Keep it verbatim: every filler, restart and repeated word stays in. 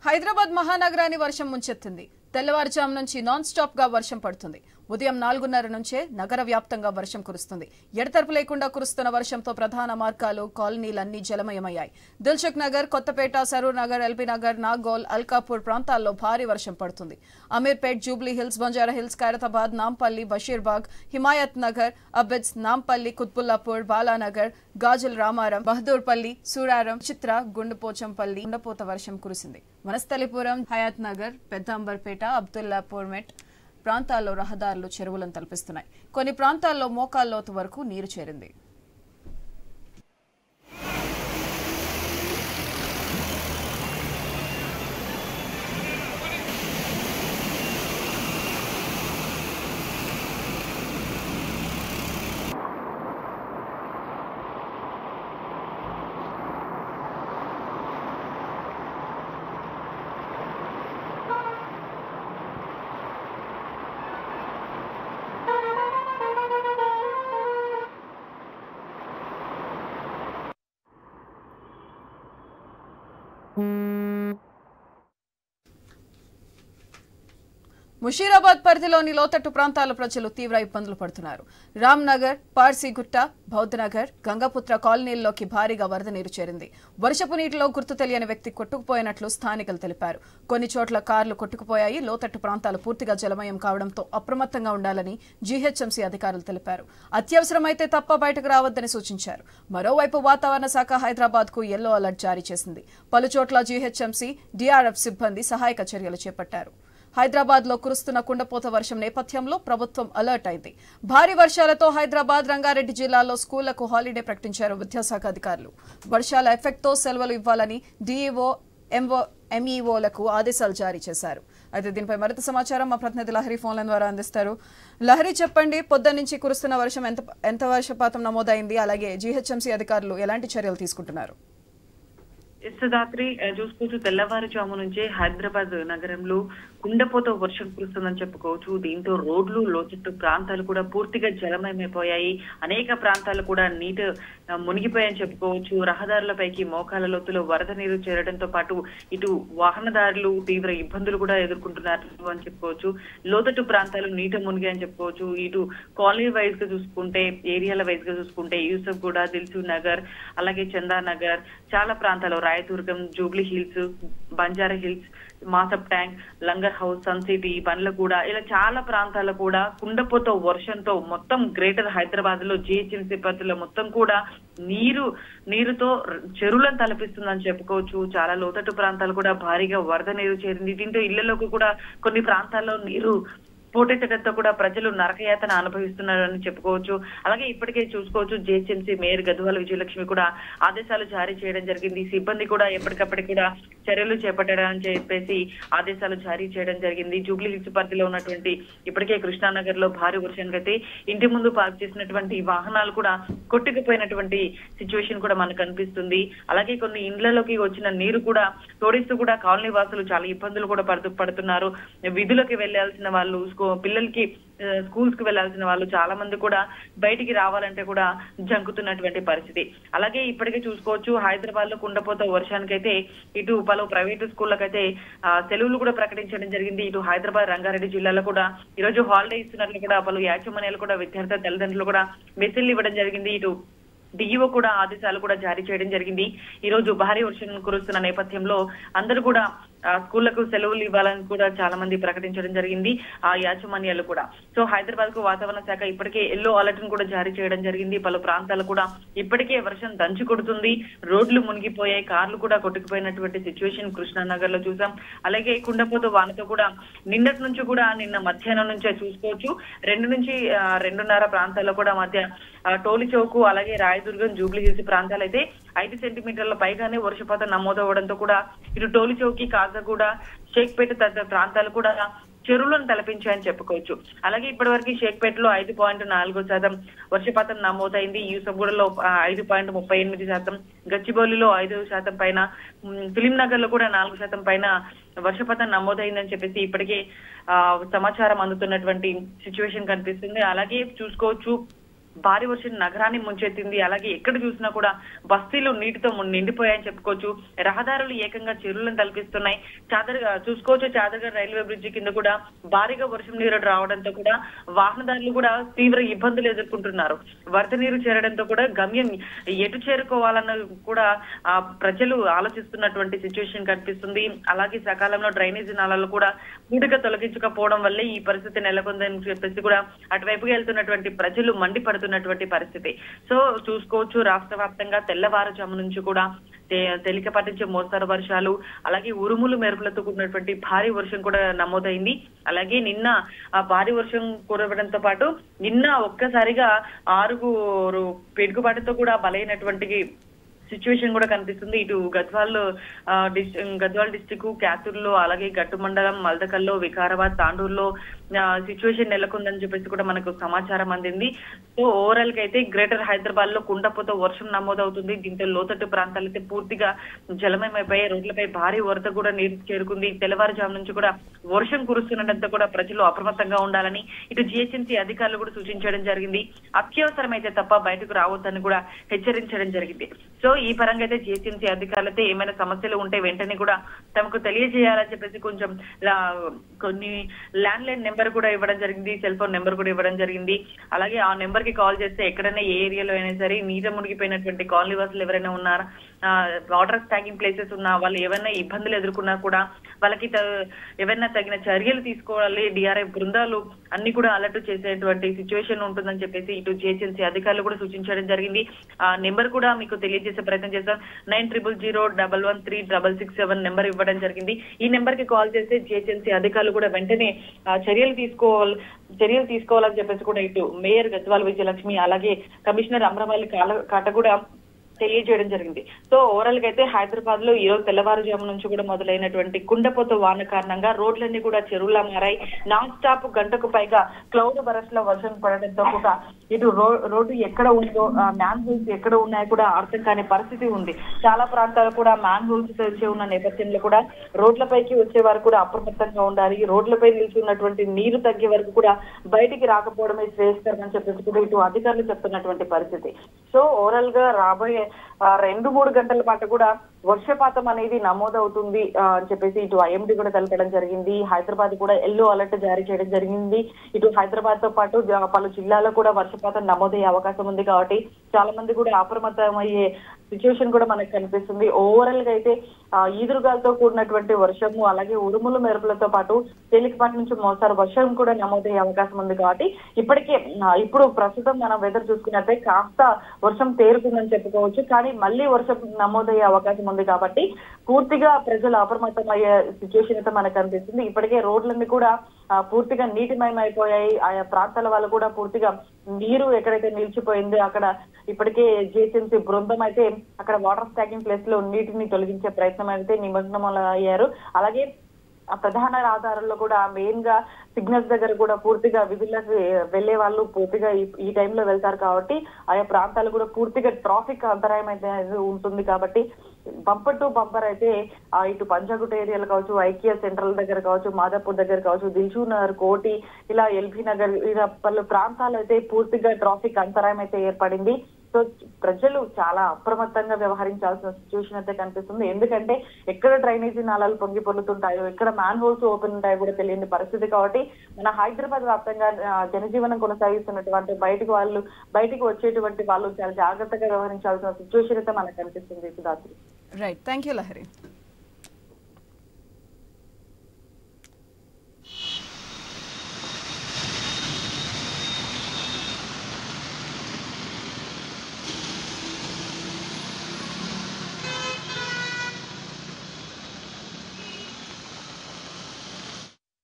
హైదరాబాద్ మహానగరాన్ని వర్షం ముంచెత్తింది. తెల్లవారుజాము నుంచి నాన్ స్టాప్ గా వర్షం పడుతుంది. ఉదయం నాలుగున్నర నుంచే నగర వ్యాప్తంగా వర్షం కురుస్తుంది. ఎడతెరపు లేకుండా కురుస్తున్న వర్షంతో ప్రధాన మార్గాలు, కాలనీలన్నీ జలమయమయ్యాయి. దిల్సుఖ్ నగర్, కొత్తపేట, సరూర్ నగర్, ఎల్బీ నగర్, నాగోల్, అల్కాపూర్ ప్రాంతాల్లో భారీ వర్షం పడుతుంది. Ameerpet, Jubilee Hills, Banjara Hills, Khairatabad, Nampally, Basheerbagh, Himayat Nagar, Abids, Nampally, Quthbullapur, Balanagar, Gajularamaram, Bahadurpally, Suraram, Chitra, Gundupochampally కుండపోత వర్షం కురిసింది. వనస్థలిపురం, హయాత్ నగర్, పెద్దాంబర్పేట, అబ్దుల్లాపూర్ మెట్ ప్రాంతాల్లో రహదారులు చెరువులను తలపిస్తున్నాయి. కొన్ని ప్రాంతాల్లో మోకాల్లోతు వరకు నీరు చేరింది. ముషీరాబాద్ పరిధిలోని లోతట్టు ప్రాంతాల ప్రజలు తీవ్ర ఇబ్బందులు పడుతున్నారు. రామ్నగర్, పార్సీగుట్ట, బౌద్ధనగర్, గంగపుత్ర కాలనీల్లోకి భారీగా వరద నీరు చేరింది. వర్షపు నీటిలో గుర్తు తెలియని వ్యక్తి కొట్టుకుపోయినట్లు స్థానికులు తెలిపారు. కొన్ని చోట్ల కార్లు కొట్టుకుపోయాయి. లోతట్టు ప్రాంతాలు పూర్తిగా జలమయం కావడంతో అప్రమత్తంగా ఉండాలని జీహెచ్ఎంసీ అధికారులు తెలిపారు. అత్యవసరమైతే తప్ప బయటకు రావద్దని సూచించారు. మరోవైపు వాతావరణ శాఖ హైదరాబాద్ కు ఎల్లో అలర్ట్ జారీ చేసింది. పలుచోట్ల జీహెచ్ఎంసీ, డీఆర్ఎఫ్ సిబ్బంది సహాయక చర్యలు చేపట్టారు. హైదరాబాద్ లో కురుస్తున్న కుండపోత వర్షం నేపథ్యంలో ప్రభుత్వం అలర్ట్ అయింది. భారీ వర్షాలతో హైదరాబాద్, రంగారెడ్డి జిల్లాల్లో స్కూళ్లకు హాలిడే ప్రకటించారు విద్యాశాఖ అధికారులు. వర్షాల ఎఫెక్ట్ తో సెలవులు ఇవ్వాలని డీఈఓ, ఎంఓ, ఎంఈఓలకు ఆదేశాలు జారీ చేశారు. అయితే దీనిపై మరింత సమాచారం మా ప్రతినిధి లహరి ఫోన్ల ద్వారా అందిస్తారు. లహరి, చెప్పండి, పొద్దున్న నుంచి కురుస్తున్న వర్షం ఎంత ఎంత వర్షపాతం నమోదైంది? అలాగే జీహెచ్ఎంసీ అధికారులు ఎలాంటి చర్యలు తీసుకుంటున్నారు? రాత్రి చూసుకోవచ్చు, తెల్లవారుజాము నుంచే హైదరాబాద్ నగరంలో కుండపోత వర్షం కురుస్తుందని చెప్పుకోవచ్చు. దీంతో రోడ్లు, లోతట్టు ప్రాంతాలు కూడా పూర్తిగా జలమయమైపోయాయి. అనేక ప్రాంతాలు కూడా నీటి మునిగిపోయాయని చెప్పుకోవచ్చు. రహదారులపైకి మోకాల లోతులో వరద నీరు చేరడంతో పాటు ఇటు వాహనదారులు తీవ్ర ఇబ్బందులు కూడా ఎదుర్కొంటున్నారు అని చెప్పుకోవచ్చు. లోతట్టు ప్రాంతాలు నీట మునిగాయని చెప్పుకోవచ్చు. ఇటు కాలనీ వైజ్ గా చూసుకుంటే, ఏరియాల వైజ్ గా చూసుకుంటే యూసఫ్ గూడ, దిల్సుఖ్ నగర్, అలాగే చందా నగర్, చాలా ప్రాంతాలు, Rayadurgam, Jubilee Hills, Banjara Hills, Masab Tank, Langar House, Sun City, Bandlaguda, ఇలా చాలా ప్రాంతాలు కూడా కుండపోత వర్షంతో మొత్తం గ్రేటర్ హైదరాబాద్ లో జీహెచ్ఎంసీ పరిధిలో మొత్తం కూడా నీరు నీరుతో చెరువులను తలపిస్తుందని చెప్పుకోవచ్చు. చాలా లోతట్టు ప్రాంతాలు కూడా భారీగా వరద నీరు చేరింది. దీంతో ఇళ్లలోకి కూడా కొన్ని ప్రాంతాల్లో నీరు పోటెత్తడంతో కూడా ప్రజలు నరకయాతన అనుభవిస్తున్నారని చెప్పుకోవచ్చు. అలాగే ఇప్పటికే చూసుకోవచ్చు, జీహెచ్ఎంసీ మేయర్ గద్వాల విజయలక్ష్మి కూడా ఆదేశాలు జారీ చేయడం జరిగింది. సిబ్బంది కూడా ఎప్పటికప్పటికి కూడా చర్యలు చేపట్టడానికి చెప్పేసి ఆదేశాలు జారీ చేయడం జరిగింది. జూబ్లీ హిల్స్ పరిధిలో ఉన్నటువంటి ఇప్పటికే కృష్ణానగర్ లో భారీ వర్షానికైతే ఇంటి ముందు పార్క్ చేసినటువంటి వాహనాలు కూడా కొట్టుకుపోయినటువంటి సిచ్యువేషన్ కూడా మనకు కనిపిస్తుంది. అలాగే కొన్ని ఇండ్లలోకి వచ్చిన నీరు కూడా తోడిస్తూ కూడా కాలనీ వాసులు చాలా ఇబ్బందులు కూడా పడుతూ పడుతున్నారు. విధులకు వెళ్లాల్సిన వాళ్ళు, పిల్లలకి స్కూల్స్ కి వెళ్లాల్సిన వాళ్ళు చాలా మంది కూడా బయటికి రావాలంటే కూడా జంకుతున్నటువంటి పరిస్థితి. అలాగే ఇప్పటికే చూసుకోవచ్చు, హైదరాబాద్ లో కుండపోత వర్షానికైతే ఇటు పలు ప్రైవేటు స్కూళ్లకైతే సెలవులు కూడా ప్రకటించడం జరిగింది. ఇటు హైదరాబాద్, రంగారెడ్డి జిల్లాలో కూడా ఈ రోజు హాలిడే ఇస్తున్నట్లు కూడా పలు యాజమాన్యాలు కూడా విద్యార్థుల తల్లిదండ్రులు కూడా మెసేజ్లు ఇవ్వడం జరిగింది. ఇటు డిఈఓ కూడా ఆదేశాలు కూడా జారీ చేయడం జరిగింది. ఈ రోజు భారీ వర్షం కురుస్తున్న నేపథ్యంలో అందరూ కూడా స్కూళ్లకు సెలవులు ఇవ్వాలని కూడా చాలా మంది ప్రకటించడం జరిగింది, ఆ యాజమాన్యాలు కూడా. సో హైదరాబాద్ కు వాతావరణ శాఖ ఇప్పటికే ఎల్లో అలర్ట్ ను కూడా జారీ చేయడం జరిగింది. పలు ప్రాంతాలు కూడా ఇప్పటికే వర్షం దంచి కొడుతుంది. రోడ్లు మునిగిపోయాయి, కార్లు కూడా కొట్టుకుపోయినటువంటి సిచ్యువేషన్ కృష్ణానగర్ లో చూసాం. అలాగే కుండపోత వానతో కూడా నిన్నటి నుంచి కూడా నిన్న మధ్యాహ్నం నుంచే చూసుకోవచ్చు, రెండు నుంచి రెండున్నర ప్రాంతాల్లో కూడా మధ్య టోలి చౌకు, అలాగే రాయదుర్గం, జూబ్లీ హిల్స్ ప్రాంతాలు అయితే ఐదు సెంటీమీటర్ల పైగానే వర్షపాతం నమోదవడంతో కూడా ఇటు టోలి చౌకి, కాజగూడ, షేక్పేట తదితర ప్రాంతాలు కూడా చెరువులను తలపించాయని చెప్పుకోవచ్చు. అలాగే ఇప్పటి వరకు షేక్పేటలో ఐదు పాయింట్ నాలుగు శాతం వర్షపాతం నమోదైంది. యూసఫ్గూడలో ఐదు పాయింట్ ముప్పై ఎనిమిది శాతం, గచ్చిబౌలిలో ఐదు శాతం పైన, ఫిలిం నగర్ లో కూడా నాలుగు శాతం పైన వర్షపాతం నమోదైందని చెప్పేసి ఇప్పటికే ఆ సమాచారం అందుతున్నటువంటి సిచ్యువేషన్ కనిపిస్తుంది. అలాగే చూసుకోవచ్చు, భారీ వర్షం నగరాన్ని ముంచెత్తింది. అలాగే ఎక్కడ చూసినా కూడా బస్తీలు నీటితో నిండిపోయాయని చెప్పుకోవచ్చు. రహదారులు ఏకంగా చెరువులను తలపిస్తున్నాయి. చాదర్ చూసుకోవచ్చు చాదర్గఢ్ రైల్వే బ్రిడ్జి కింద కూడా భారీగా వర్షం నీరు రావడంతో కూడా వాహనదారులు కూడా తీవ్ర ఇబ్బందులు ఎదుర్కొంటున్నారు. వరద నీరు చేరడంతో కూడా గమ్యం ఎటు చేరుకోవాలన్న కూడా ఆ ప్రజలు ఆలోచిస్తున్నటువంటి సిచ్యువేషన్ కనిపిస్తుంది. అలాగే సకాలంలో డ్రైనేజీ నాళాలు కూడా పూడిగా తొలగించకపోవడం వల్లే ఈ పరిస్థితి నెలకొందని చెప్పేసి కూడా అటువైపుగా వెళ్తున్నటువంటి ప్రజలు మండిపడుతున్నారు న్నటువంటి పరిస్థితి. సో చూసుకోవచ్చు రాష్ట్ర వ్యాప్తంగా తెల్లవారుజాము నుంచి కూడా తేలికపాటి నుంచి మోస్తరు వర్షాలు అలాగే ఉరుములు మెరుపులతో కూడినటువంటి భారీ వర్షం కూడా నమోదైంది. అలాగే నిన్న ఆ భారీ వర్షం కురవడంతో పాటు నిన్న ఒక్కసారిగా ఆరుగురు పిడుగుబాటుతో కూడా బలైనటువంటి సిచ్యువేషన్ కూడా కనిపిస్తుంది. ఇటు గద్వాల్ గద్వాల్ డిస్టిక్ క్యాతూర్లో అలాగే గట్టు మండలం మల్దకల్లో వికారాబాద్ తాండూరులో సిచ్యువేషన్ నెలకొందని చెప్పేసి కూడా మనకు సమాచారం అందింది. సో ఓవరాల్ గా అయితే గ్రేటర్ హైదరాబాద్ లో కుండపోత వర్షం నమోదవుతుంది. దీంతో లోతట్టు ప్రాంతాలు అయితే పూర్తిగా జలమయమైపోయాయి. రోడ్లపై భారీ వరద కూడా నీరు చేరుకుంది. తెల్లవారుజాము నుంచి కూడా వర్షం కురుస్తుండటంతో కూడా ప్రజలు అప్రమత్తంగా ఉండాలని ఇటు జిహెచ్ఎంసీ అధికారులు కూడా సూచించడం జరిగింది. అత్యవసరమైతే తప్ప బయటకు రావద్దని కూడా హెచ్చరించడం జరిగింది. సో ఈ పరంగా అయితే జిహెచ్ఎంసీ అధికారులైతే ఏమైనా సమస్యలు ఉంటే వెంటనే కూడా తమకు తెలియజేయాలని చెప్పేసి కొంచెం కొన్ని ల్యాండ్ లైన్ నెంబర్ కూడా ఇవ్వడం జరిగింది. సెల్ ఫోన్ నెంబర్ కూడా ఇవ్వడం జరిగింది. అలాగే ఆ నెంబర్ కి కాల్ చేస్తే ఎక్కడైనా ఏ ఏరియాలో అయినా సరే నీట మునిగిపోయినటువంటి కాలనీ వాసులు ఎవరైనా ఉన్నారా, వాటర్ స్టాకింగ్ ప్లేసెస్ ఉన్నా, వాళ్ళు ఏమైనా ఇబ్బందులు ఎదుర్కొన్నా కూడా వాళ్ళకి ఏమైనా తగిన చర్యలు తీసుకోవాలి. డిఆర్ఎఫ్ బృందాలు అన్ని కూడా అలర్ట్ చేసేటువంటి సిచ్యువేషన్ ఉంటుందని చెప్పేసి ఇటు జిహెచ్ఎంసీ అధికారులు కూడా సూచించడం జరిగింది. ఆ నెంబర్ కూడా మీకు తెలియజేసే ప్రయత్నం చేస్తాం. Nine triple zero double one three double six seven number ఇవ్వడం జరిగింది. ఈ నెంబర్ కి కాల్ చేస్తే జిహెచ్ఎంసీ అధికారులు కూడా వెంటనే చర్యలు తీసుకోవాలి చర్యలు తీసుకోవాలని చెప్పేసి కూడా ఇటు మేయర్ గద్వాల్ విజయలక్ష్మి అలాగే కమిషనర్ అమ్రమల్లి కాట కూడా తెలియజేయడం జరిగింది. సో ఓవరాల్ గా అయితే హైదరాబాద్ లో ఈ రోజు తెల్లవారుజాము నుంచి కూడా మొదలైనటువంటి కుండపోత వాన కారణంగా రోడ్లన్నీ కూడా చెరువులా మారాయి. నాన్ స్టాప్ గంటకు పైగా క్లౌడ్ బరస్ లో వర్షం పడడంతో కూడా ఇటు రోడ్డు ఎక్కడ ఉందో మ్యాన్ హోల్స్ ఎక్కడ ఉన్నాయో కూడా అర్థం కాని పరిస్థితి ఉంది. చాలా ప్రాంతాలు కూడా మ్యాన్ హోల్స్ తెరిచి ఉన్న నేపథ్యంలో కూడా రోడ్లపైకి వచ్చే వారు కూడా అప్రమత్తంగా ఉండాలి. రోడ్లపై నిలిచి ఉన్నటువంటి నీరు తగ్గే వరకు కూడా బయటికి రాకపోవడమే శ్రేయస్కరం అని చెప్పేసి కూడా ఇటు అధికారులు చెప్తున్నటువంటి పరిస్థితి. సో ఓవరాల్ గా రాబోయే రెండు మూడు గంటల పాటు కూడా వర్షపాతం అనేది నమోదవుతుంది అని చెప్పేసి ఇటు ఐఎండీ కూడా తెలపడం జరిగింది. హైదరాబాద్ కూడా ఎల్లో అలర్ట్ జారీ చేయడం జరిగింది. ఇటు హైదరాబాద్ తో పాటు పలు జిల్లాల్లో కూడా వర్షపాతం నమోదయ్యే అవకాశం ఉంది. కాబట్టి చాలా మంది కూడా అప్రమత్తమయ్యే సిచ్యువేషన్ కూడా మనకు కనిపిస్తుంది. ఓవరాల్ గా అయితే ఈదురుగాలతో కూడినటువంటి వర్షము అలాగే ఉరుములు మెరుపులతో పాటు తేలికపాటి నుంచి మోస్తారు వర్షం కూడా నమోదయ్యే అవకాశం ఉంది. కాబట్టి ఇప్పటికే ఇప్పుడు ప్రస్తుతం మనం వెదర్ చూసుకున్నట్టే కాస్త వర్షం తేరుతుందని చెప్పుకోవచ్చు. కానీ మళ్ళీ వర్షం నమోదయ్యే అవకాశం ఉంది. కాబట్టి పూర్తిగా ప్రజలు అప్రమత్తమయ్యే సిచ్యువేషన్ అయితే మనకు కనిపిస్తుంది. ఇప్పటికే రోడ్లన్నీ కూడా పూర్తిగా నీటిమయం అయిపోయాయి. ఆయా ప్రాంతాల వాళ్ళు కూడా పూర్తిగా నీరు ఎక్కడైతే నిలిచిపోయిందో అక్కడ ఇప్పటికే జిహెచ్ఎంసీ బృందం అయితే అక్కడ వాటర్ స్టాకింగ్ ప్లేస్ లో నీటిని తొలగించే ప్రయత్నం అయితే నిమగ్నం అయ్యారు. అలాగే ఆ ప్రధాన రహదారుల్లో కూడా మెయిన్ గా సిగ్నల్స్ దగ్గర కూడా పూర్తిగా విధులకు వెళ్లే వాళ్ళు పూర్తిగా ఈ టైంలో వెళ్తారు. కాబట్టి ఆయా ప్రాంతాలు కూడా పూర్తిగా ట్రాఫిక్ అంతరాయం అయితే ఉంటుంది. కాబట్టి బంపర్ టు బంపర్ అయితే ఇటు పంజాగుట్ట ఏరియాలు కావచ్చు, ఐకియా సెంట్రల్ దగ్గర కావచ్చు, మాదాపూర్ దగ్గర కావచ్చు, దిల్షుక్ నగర్, కోటి ఇలా ఎల్బీ నగర్ ఇలా పలు ప్రాంతాలు అయితే పూర్తిగా ట్రాఫిక్ అంతరాయం అయితే ఏర్పడింది. సో ప్రజలు చాలా అప్రమత్తంగా వ్యవహరించాల్సిన సిచ్యువేషన్ అయితే కనిపిస్తుంది. ఎందుకంటే ఎక్కడ డ్రైనేజీ నాళాలు పొంగి పొర్లుతుంటాయో, ఎక్కడ మ్యాన్ హోల్స్ ఓపెన్ ఉంటాయో కూడా తెలియని పరిస్థితి. కాబట్టి మన హైదరాబాద్ వ్యాప్తంగా జనజీవనం కొనసాగిస్తున్నటువంటి బయటకు వాళ్ళు బయటకు వచ్చేటువంటి వాళ్ళు చాలా జాగ్రత్తగా వ్యవహరించాల్సిన సిచ్యువేషన్ అయితే మనకు కనిపిస్తుంది. Sudhatri. Right, thank you Lahari.